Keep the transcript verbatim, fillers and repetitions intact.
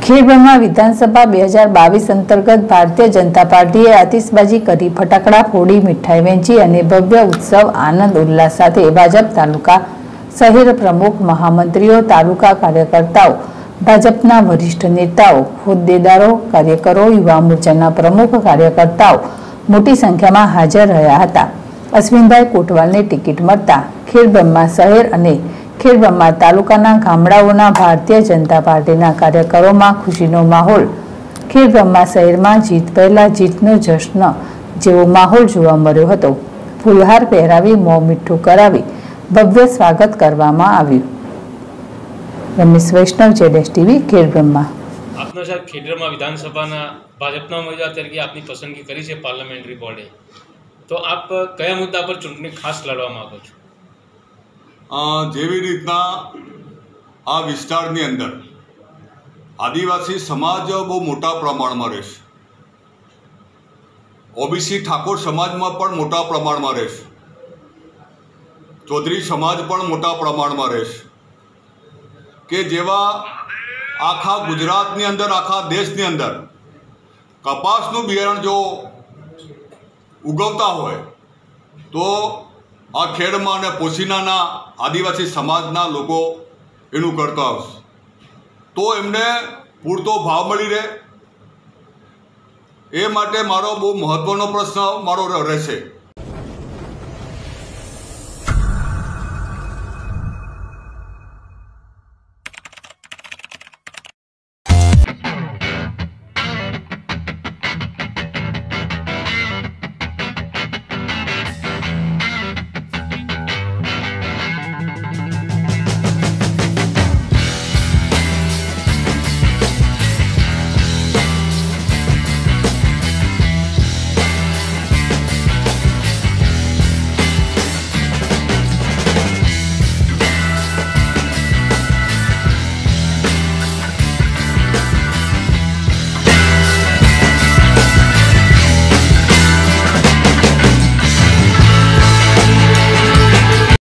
ખેડબ્રહ્મા વિધાનસભા બે હજાર બાવીસ અંતર્ગત ભારતીય જનતા પાર્ટીએ આતિશબાજી કરી ફટાકડા ફોડી મીઠાઈ વહેંચી અને ભવ્ય ઉત્સવ આનંદ ઉલ્લાસ સાથે ભાજપ તાલુકા શહેર પ્રમુખ મહામંત્રીઓ તાલુકા કાર્યકર્તાઓ ભાજપના વરિષ્ઠ નેતાઓ હોદ્દેદારો કાર્યકરો યુવા મોરચાના પ્રમુખ કાર્યકર્તાઓ મોટી સંખ્યામાં હાજર રહ્યા હતા। અશ્વિનભાઈ કોટવાલને ટિકિટ મળતા ખેડબ્રહ્મા શહેર અને ખેડબ્રહ્મા તાલુકાના ગામડાઓના ભારતીય જનતા પાર્ટીના કાર્યકરોમાં ખુશીનો માહોલ। ખેડબ્રહ્મા શહેરમાં જીત પહેલા જીતનો જશ્ન જેવો માહોલ જોવા મળ્યો હતો। ફૂલહાર પહેરાવી મોં મીઠું કરાવી ભવ્ય સ્વાગત કરવામાં આવ્યું। રમેશ વૈષ્ણવ, જેડેશ ટીવી, ખેડબ્રહ્મા। આપનો સાહેબ ખેડબ્રહ્મા વિધાનસભાના ભાજપના ઉમેદવાર તરીકે આપની પસંદગી કરી છે પાર્લામેન્ટરી બોર્ડે, તો આપ કયા મુદ્દા પર ચૂંટણી ખાસ લડવા માંગો છો? જેવી રીતના આ વિસ્તારની અંદર આદિવાસી સમાજ બહુ મોટા પ્રમાણમાં રહેશે, ઓબીસી ઠાકોર સમાજમાં પણ મોટા પ્રમાણમાં રહેશે, ચૌધરી સમાજ પણ મોટા પ્રમાણમાં રહેશે, કે જેવા આખા ગુજરાતની અંદર આખા દેશની અંદર કપાસનું બિયારણ જો ઉગવતા હોય તો આ ખેડમાં અને પોશીનાના આદિવાસી સમાજના લોકો એનું કરતા આવશે, તો એમને પૂરતો ભાવ મળી રહે એ માટે મારો બહુ મહત્ત્વનો પ્રશ્ન મારો રહેશે।